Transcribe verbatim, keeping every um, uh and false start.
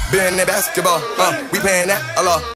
Been that basketball, uh, we playing that a lot.